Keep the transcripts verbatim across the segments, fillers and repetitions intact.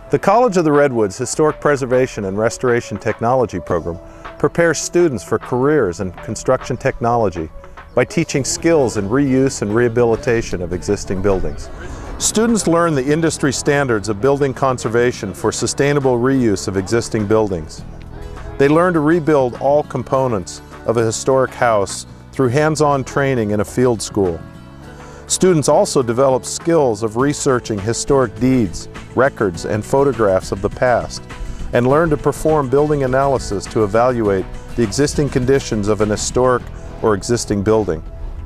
The College of the Redwoods Historic Preservation and Restoration Technology program prepares students for careers in construction technology by teaching skills in reuse and rehabilitation of existing buildings. Students learn the industry standards of building conservation for sustainable reuse of existing buildings. They learn to rebuild all components of a historic house through hands-on training in a field school. Students also develop skills of researching historic deeds, records, and photographs of the past, and learn to perform building analysis to evaluate the existing conditions of an historic or existing building.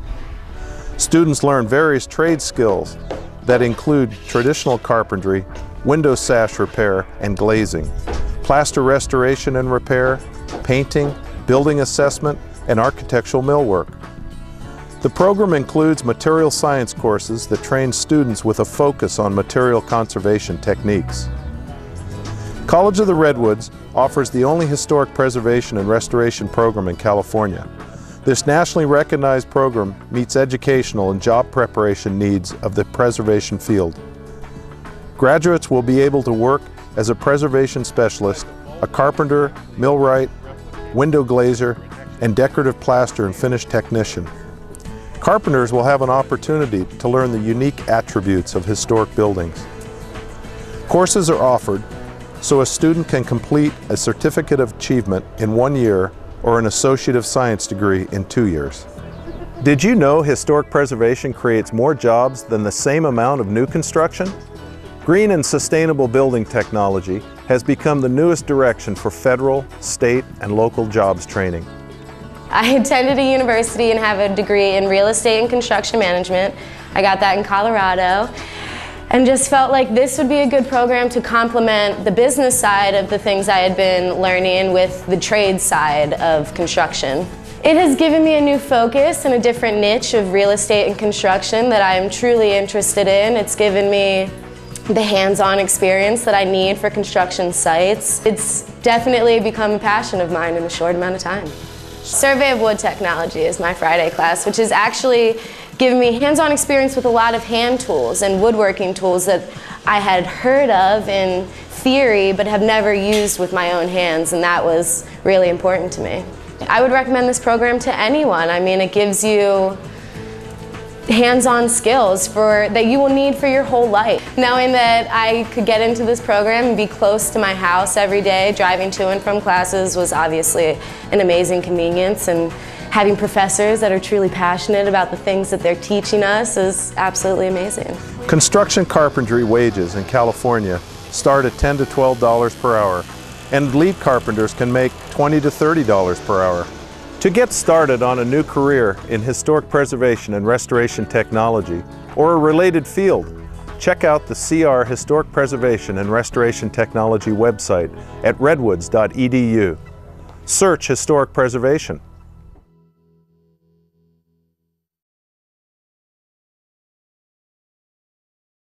Students learn various trade skills that include traditional carpentry, window sash repair and glazing, plaster restoration and repair, painting, building assessment, and architectural millwork. The program includes material science courses that train students with a focus on material conservation techniques. College of the Redwoods offers the only historic preservation and restoration program in California. This nationally recognized program meets educational and job preparation needs of the preservation field. Graduates will be able to work as a preservation specialist, a carpenter, millwright, window glazer, and decorative plaster and finish technician. Carpenters will have an opportunity to learn the unique attributes of historic buildings. Courses are offered so a student can complete a certificate of achievement in one year or an associate of science degree in two years. Did you know historic preservation creates more jobs than the same amount of new construction? Green and sustainable building technology has become the newest direction for federal, state, and local jobs training. I attended a university and have a degree in real estate and construction management. I got that in Colorado, and just felt like this would be a good program to complement the business side of the things I had been learning with the trade side of construction. It has given me a new focus and a different niche of real estate and construction that I am truly interested in. It's given me the hands-on experience that I need for construction sites. It's definitely become a passion of mine in a short amount of time. Survey of Wood Technology is my Friday class, which is actually giving me hands-on experience with a lot of hand tools and woodworking tools that I had heard of in theory but have never used with my own hands, and that was really important to me. I would recommend this program to anyone. I mean, it gives you hands-on skills for, that you will need for your whole life. Knowing that I could get into this program and be close to my house every day, driving to and from classes, was obviously an amazing convenience, and having professors that are truly passionate about the things that they're teaching us is absolutely amazing. Construction carpentry wages in California start at ten to twelve dollars per hour, and lead carpenters can make twenty to thirty dollars per hour. To get started on a new career in historic preservation and restoration technology or a related field, check out the C R Historic Preservation and Restoration Technology website at redwoods dot e d u. Search historic preservation.